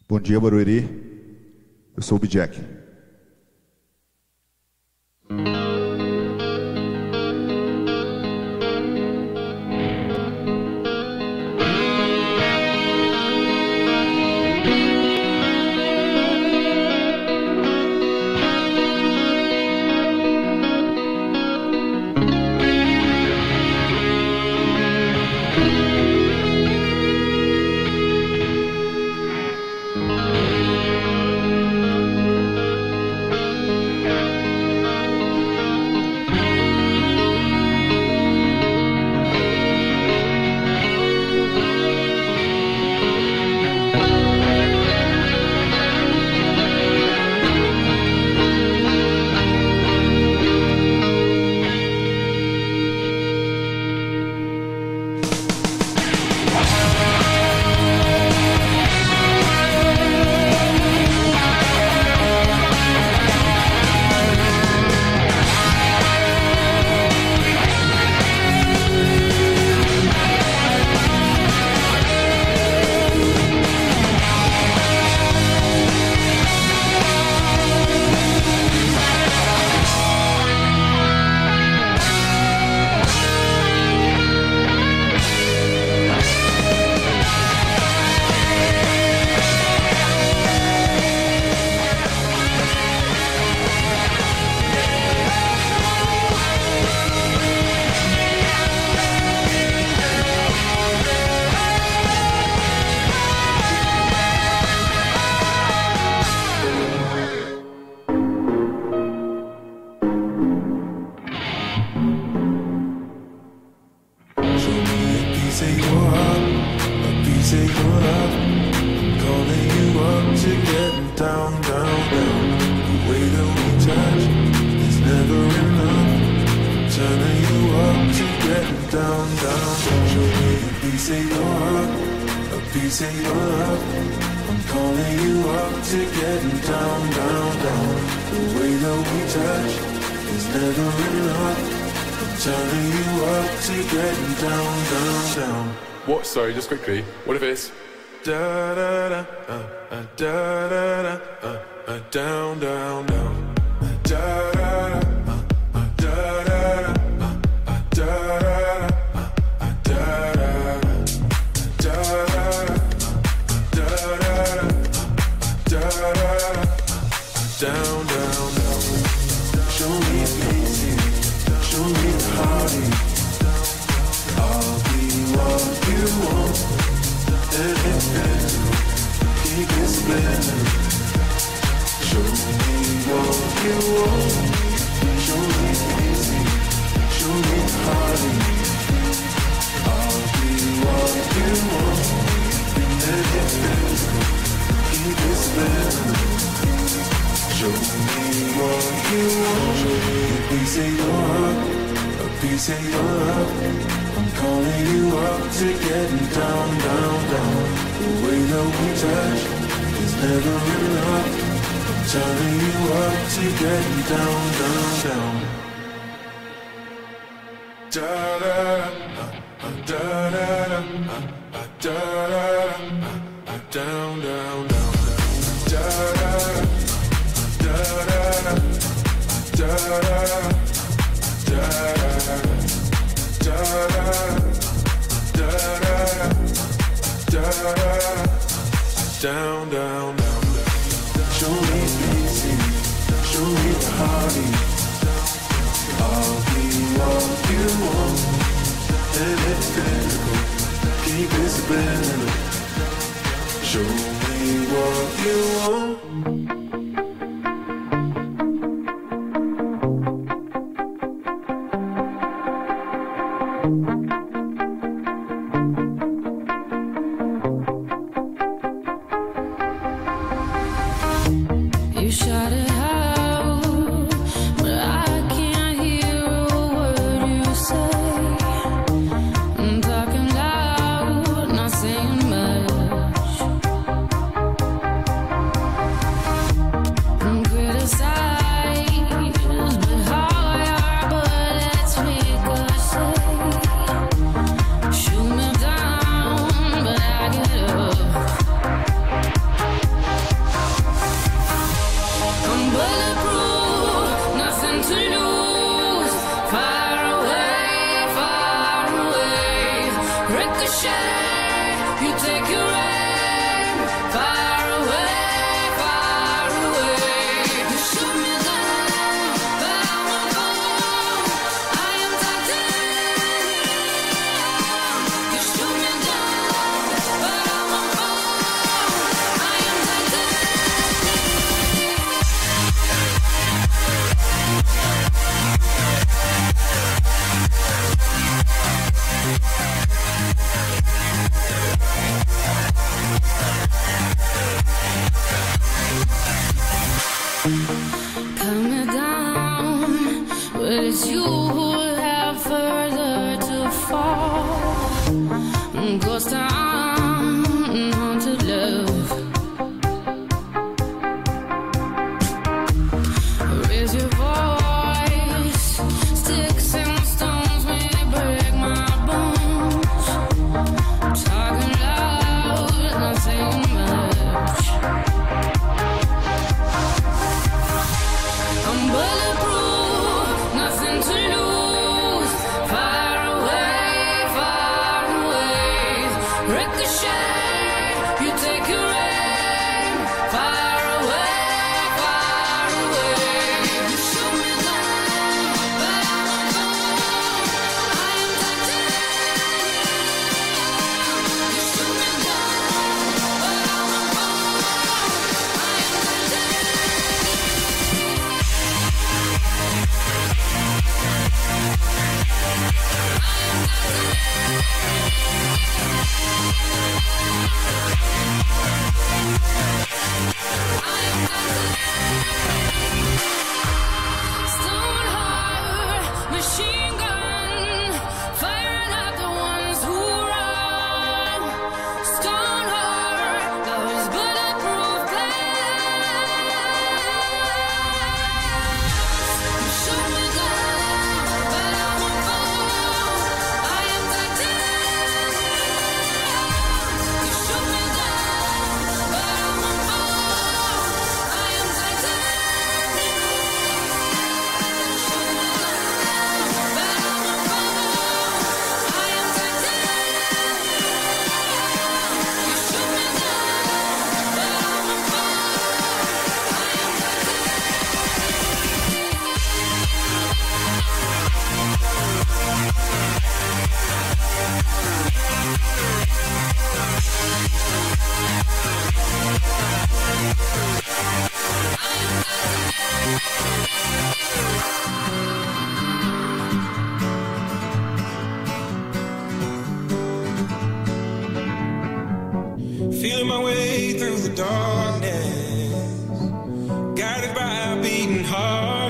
Bom dia, Barueri. Eu sou o Bijak. What? Sorry, just quickly. What if it's da da da da da da down down down da da da da down down down. Show me easy, show me the hearty. I'll be what you want, and it's physical. Keep it splendid. Show me what you want. Show me easy, show me the hearty. I'll be what you want, and it's physical. Keep it splendid. Show me what you want. Show me a piece of your heart, a piece of your love. I'm calling you up to getting down, down, down. The way that we touch is never enough. I'm turning you up to getting down, down, down. Da da da da da da da down, down, down. Da da da da da da down, down, down. Show me easy, show me the hearty. I'll be what you want, and it's physical. Keep it splendid. Show me what you want. Cut me down, but it's you who have further to fall. Ghost town, haunted love. Raise your voice, sticks and stones may break my bones. Talking loud, not saying much. I'm bulletproof, nothing to lose. Far away, ricochet, you take your aim. Far away, you shoot me down, but I won't fall. I am titanium. You shoot me down, but I won't fall. I am Stone heart, machine gun, firing at the ones who run. Stone heart, those bulletproof glass. You shoot me down, but I won't fall. I am titanium. You shoot me down, but I won't fall. I am titanium. Feeling my way through the darkness, guided by a beating heart.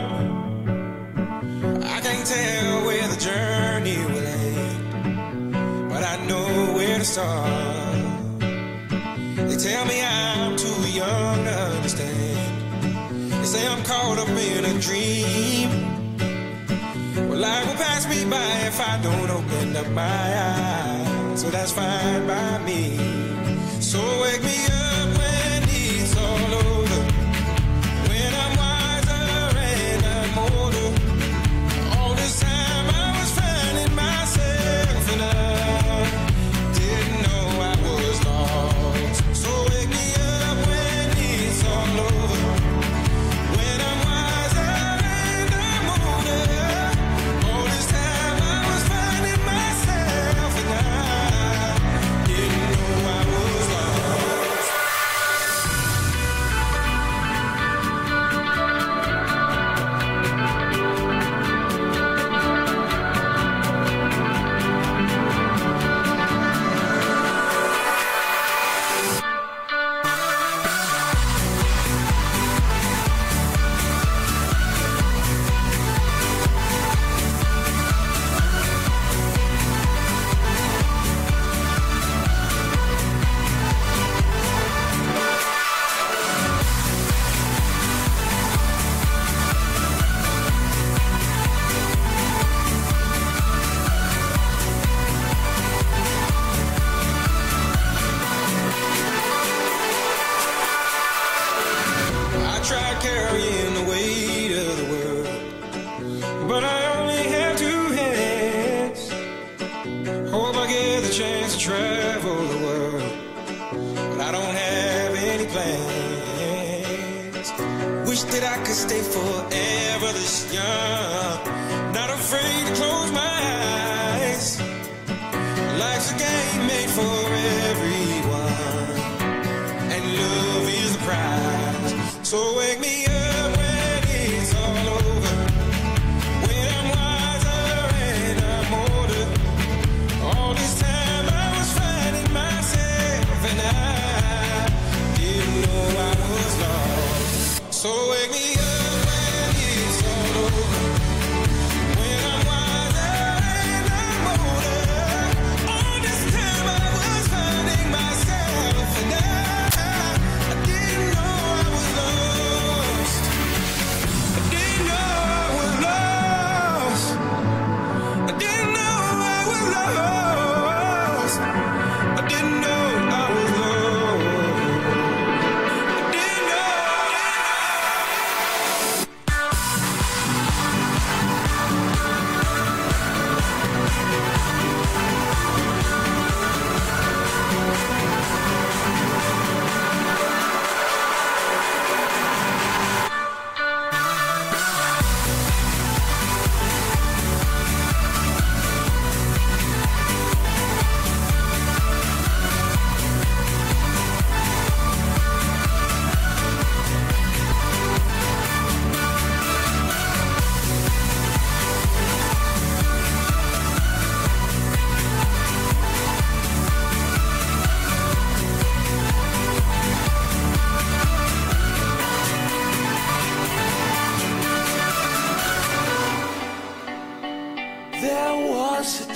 I can't tell where the journey will end, but I know where to start. They tell me I'm too young to understand. They say I'm caught up in a dream. Well, life will pass me by if I don't open up my eyes, so that's fine by me. So wake me up when it's all over, when I'm wiser and I'm older. All this time I was finding myself and I didn't know I was lost. So wake me up when it's all over, when I'm wiser and I'm older. All this time I was finding myself and I didn't know I was lost. I tried carrying the weight of the world, but I only have two hands. Hope I get the chance to travel the world, but I don't have any plans. Wish that I could stay forever this young, not afraid to close my eyes. Life's a game made for everyone, and love is the prize. So wake me up when it's all over, when I'm wiser and I'm older. All this time I was finding myself and I didn't know I was lost. So wake me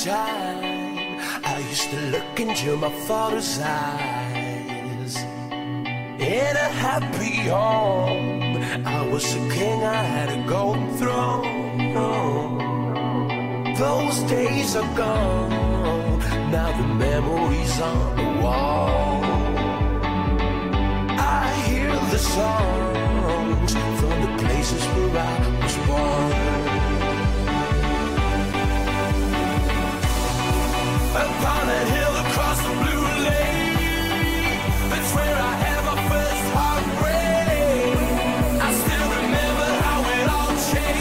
time I used to look into my father's eyes. In a happy home, I was a king, I had a golden throne. Those days are gone, now the memories on the wall. I hear the songs from the places where I was born. Upon a hill across the blue lake, that's where I had my first heartbreak. I still remember how it all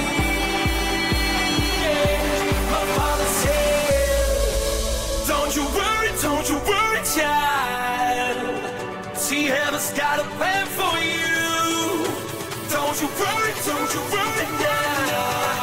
changed. My father said, don't you worry, child. See, heaven's got a plan for you. Don't you worry now.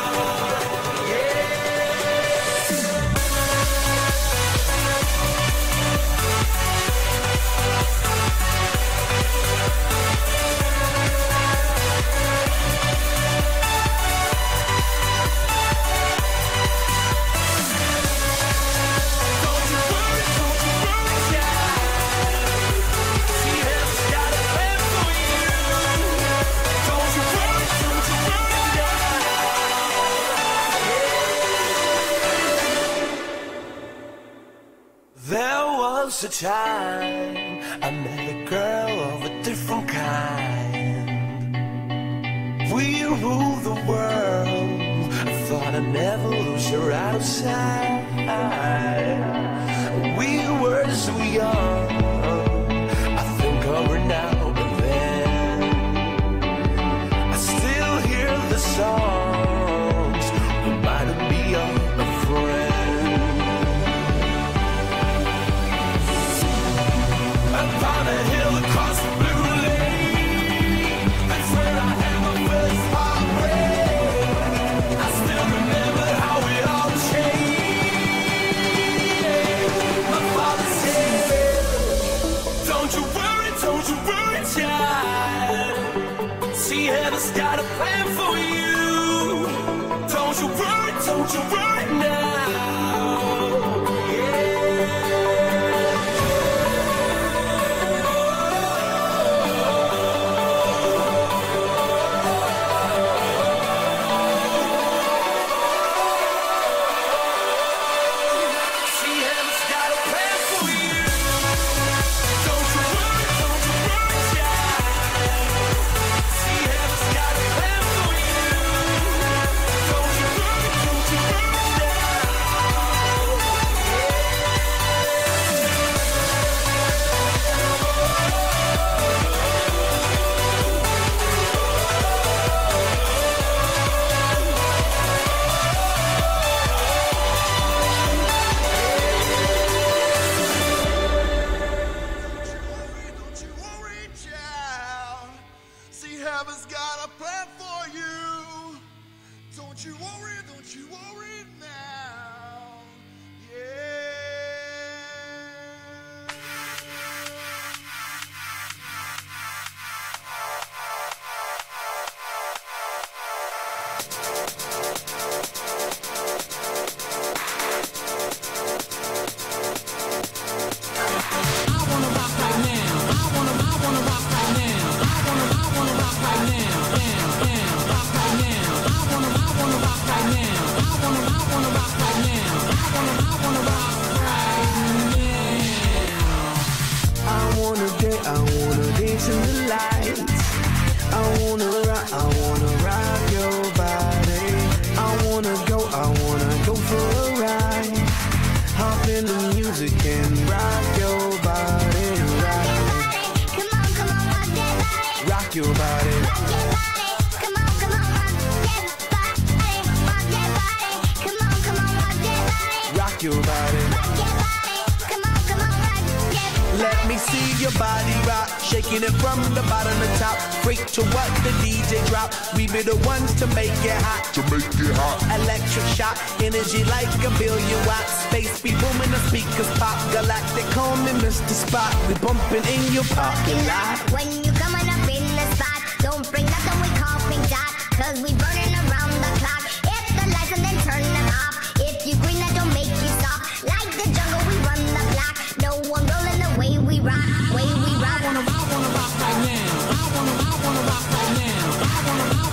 A time I met a girl of a different kind. We ruled the world. I thought I'd never lose her out of sight. We were so young. I think of her now and then. I still hear the songs reminding me of a friend. Upon a hill across the blue lake, that's where I had my first heartbreak. I still remember how it all changed. My father said, don't you worry, child. See, heaven's got a plan for you. Don't you worry now. Electric shock, energy like a billion watts. Space be booming, the speakers pop. Galactic, call me Mr. Spot. We bumping in your parking lot. When you coming up in the spot, don't bring nothing we call pink dot, cause we burning around the clock. Hit the lights and then turn them off. If you green, that don't make you stop.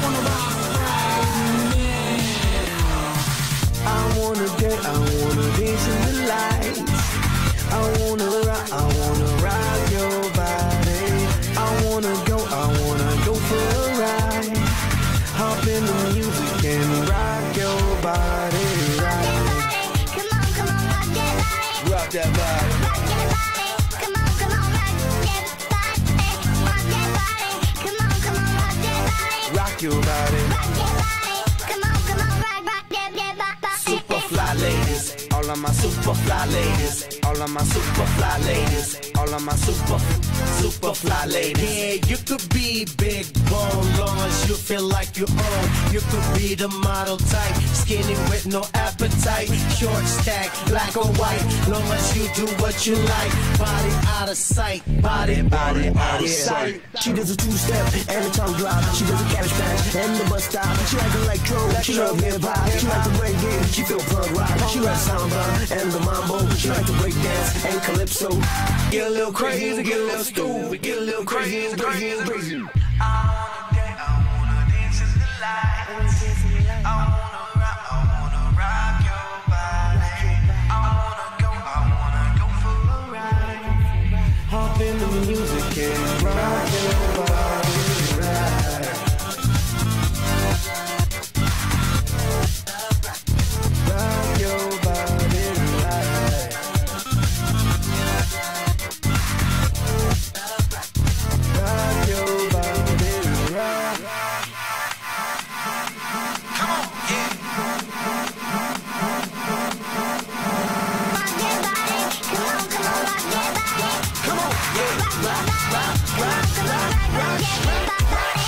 I wanna dance in the lights. I wanna rock your body. I wanna go for a ride. Hop in the music and rock your body. Come on, rock that body. Rock that body. Rock that body. Come on, rock that body. Rock that body. Come on, rock that body. Rock your body. Rock that body. Come on, rock that body. Super fly ladies, all of my super fly ladies, all of my super fly ladies, all of my super fly ladies. Yeah, you could be big bone, long as you feel like you own. You could be the model type, skinny with no appetite, short stack, black or white, long as you do what you like. Body out of sight, body out of sight. She does a two-step and a tongue drop. She does a cabbage patch and the bus stop. She like electro, she love hip-hop. She like the reggae, she feel punk rock. She like samba and the mambo. She like to break dance and calypso. Get a little crazy, get a little stupid, get a little crazy, crazy. I wanna dance in the lights. I wanna rock your body. I wanna go for a ride. Hop in the music and rock your body. Rock your body right. Rock your body right. Rock that body. Come on, rock that body. Come on, rock that body.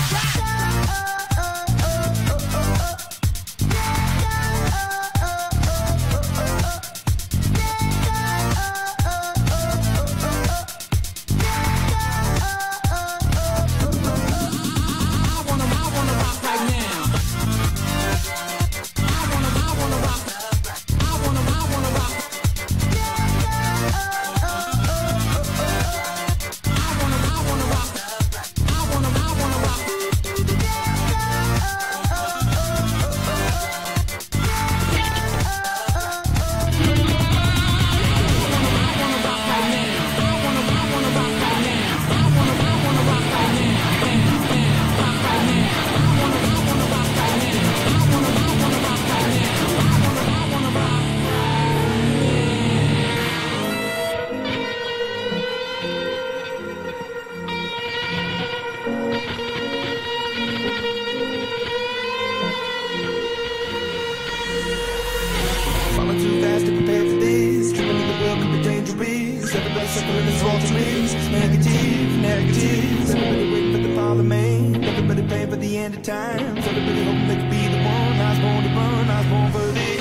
Falling too fast to prepare for this. Tripping in the world could be dangerous. Everybody suffering is wrong to me. Negative. Everybody waiting for the fall of man. Everybody praying for the end of time. Everybody hoping they could be the one. I was born to run. I was born for this.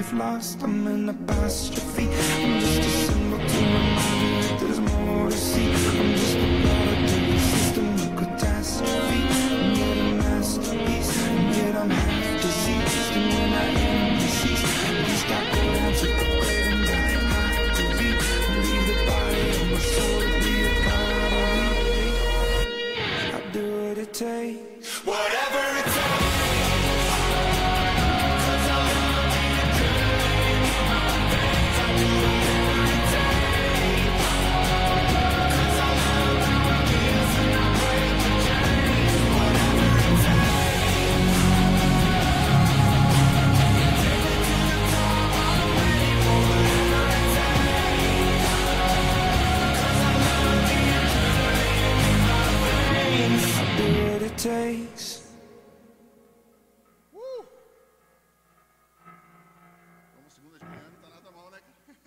life lost, I'm an apostrophe. I'm just a symbol to remind you that there's more to see. I'm just a product of the system of catastrophe. I'm yet a masterpiece, and yet I'm half deceased. And when I am deceased, at least I go down to the grave and die have to be. Leave the body of my soul to be a part of me. I'll do what it takes, whatever it takes. Takes. Vamos segunda de manhã, não tá nada mal, né?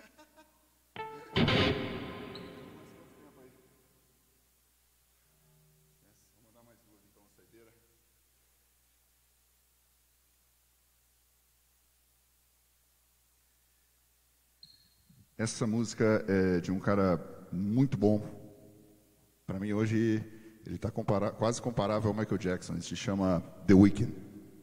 Vou mandar mais duas então, saideira. Essa música é de um cara muito bom. Para mim hoje ele está quase comparável ao Michael Jackson. Ele se chama The Weeknd.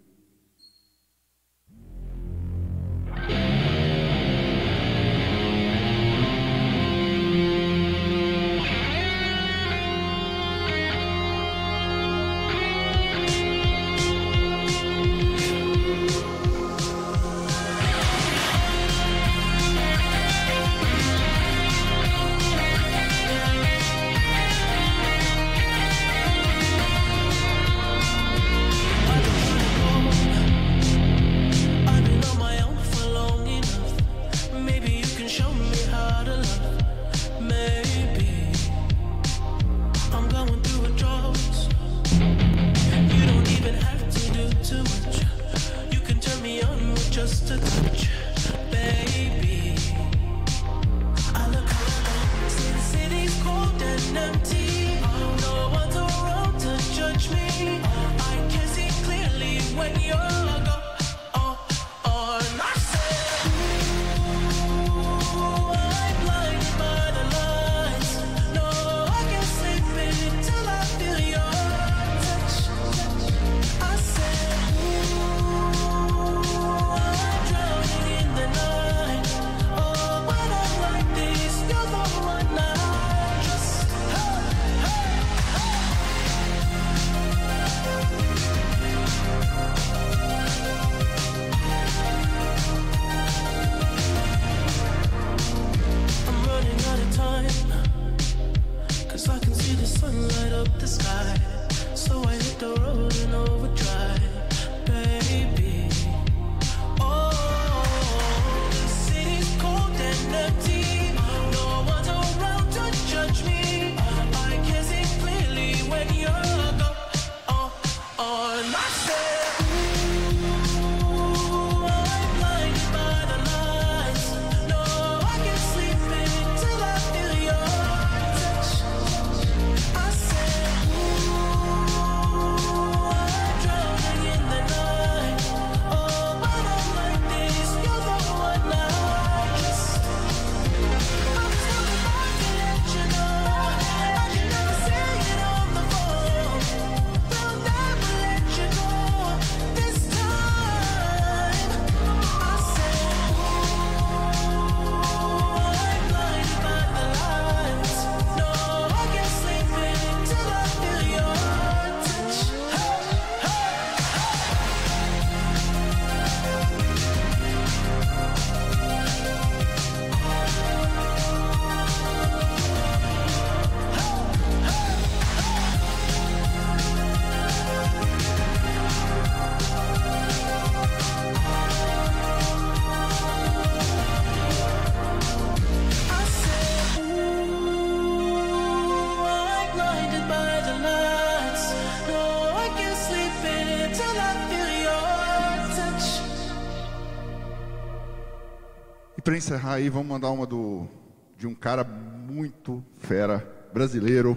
Para encerrar aí, vamos mandar uma de um cara muito fera, brasileiro.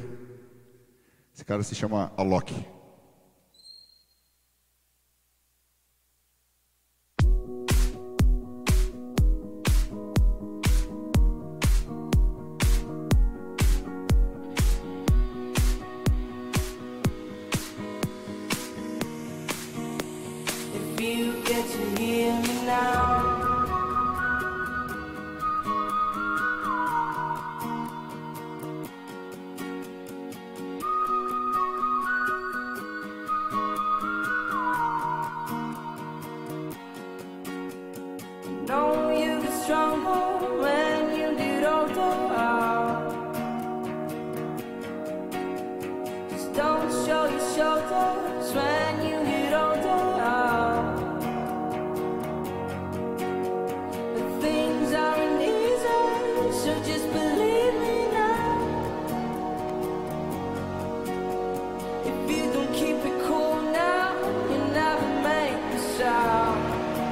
Esse cara se chama Alok. get to hear me now. Know you get stronger when you get older. Just don't show your shoulders when you get older. But things aren't easy, so just believe me now. If you don't keep it cool now, you never make a sound.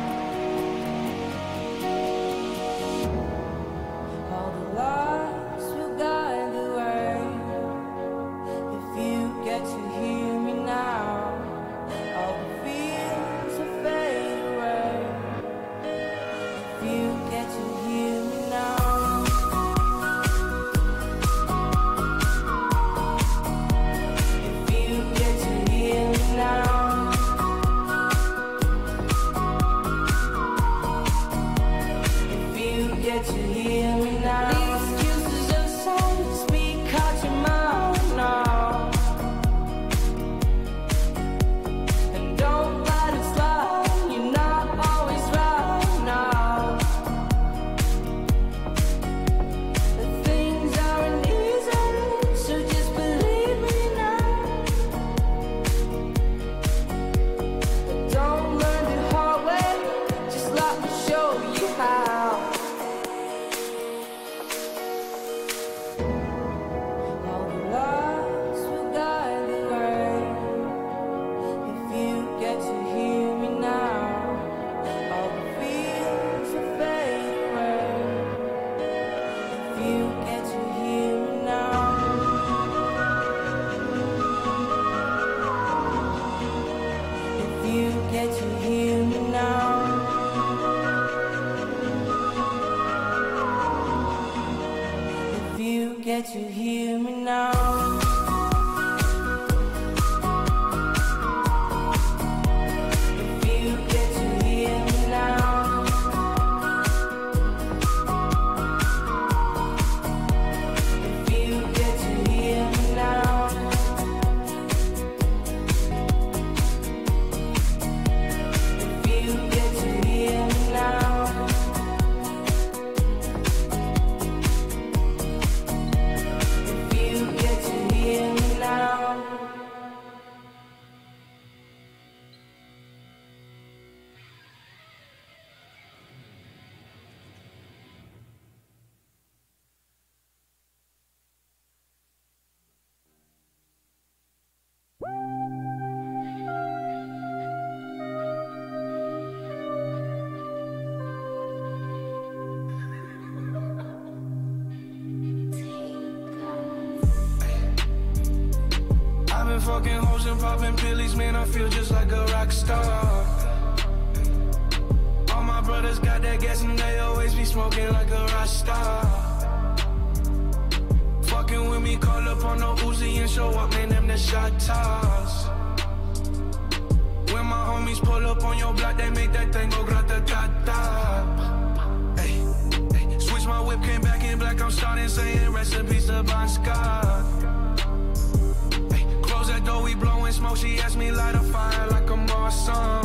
All the lights will guide the way. If you get to hear me now, all the fears will fade away. If you get to hear me now. If you get to hear me now. If you get to hear me now. The excuses of some speak out your mouth now. And don't let it slide, you're not always right now. But things aren't easy, so just believe me now. But don't learn the hard way, just let me show you how. All the lights will guide the way. If you get to hear me now, all the fears will fade away. If you get to hear me now. If you get to hear me now. If you get to hear me now. If you get to hear me now. If you get to hear me now. If you get to hear me now. If you get to hear me now. I've been fucking hoes and popping pillies, man, I feel just like a rock star. All my brothers got that gas and they always be smoking like a rock star. Fucking with me, call up on no Uzi and show up, man, them the shot toss. When my homies pull up on your block, they make that thing go grata-ta-ta. Ay, ay. Switch my whip, came back in black, I'm starting saying recipes to Bon Scott. Close that door, we blowing smoke. She asked me light a fire like a Marsan.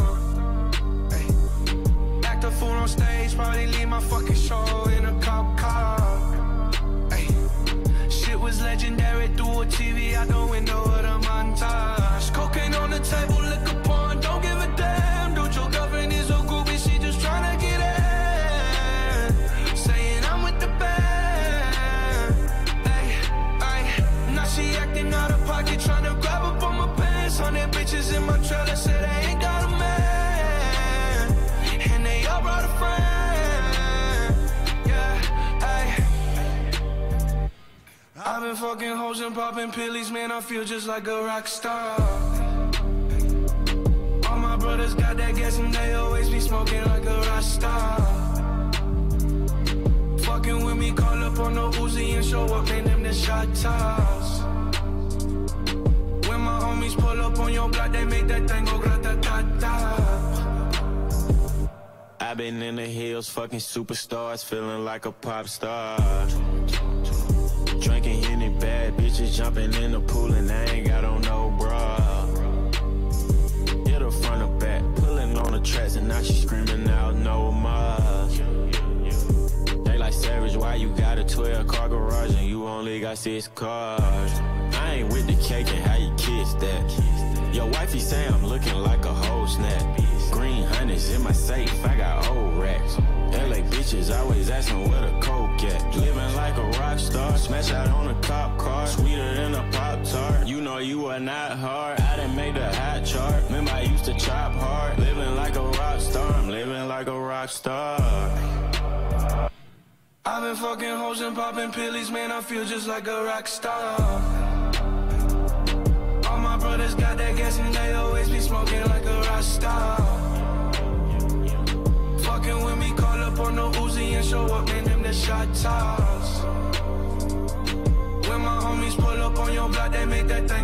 Act a fool on stage, probably leave my fucking show in a cop car. Ay. Shit was legendary through a TV out the window of the montage. Cocaine on the table, liquor porn, don't give a damn. Dude, your girlfriend is a groupie, she just tryna get in. Saying I'm with the band. Ay, ay. Now she acting out of pocket, tryna grab up on my pants. 100 bitches in my trailer, say they ain't got a man. And they all brought a friend. Yeah, ay. I've been fucking hoes and popping pillies, man, I feel just like a rock star. All my brothers got that gas and they always be smoking like a rock star. Fucking with me, call up on no Uzi and show up, man, them the shot toss. When my homies pull up on your block, they make that thing go grata-ta-ta. I've been in the hills, fucking superstars, feeling like a pop star. Drinking any bad bitches, jumping in the pool, and I ain't got on no bra. Hit her front or back, pulling on the tracks, and now she screaming out no more. They like Savage, why you got a 12-car garage and you only got 6 cars? I ain't with the cake and how you kiss that. Your wifey say I'm looking like a whole snap. Green hundreds in my safe, I got old racks. LA bitches always asking where the coke at. Living like a rock star, smash out on a cop car, sweeter than a Pop-Tart. You know you are not hard, I done made the hot chart. Remember I used to chop hard, living like a rock star. I'm living like a rock star. I've been fucking hoes and popping pillies, man, I feel just like a rock star. All my brothers got that gas and they always be smoking like a rock star. Fucking with me, call up on the Uzi and show up, man, them the shot toss. When my homies pull up on your block, they make that thing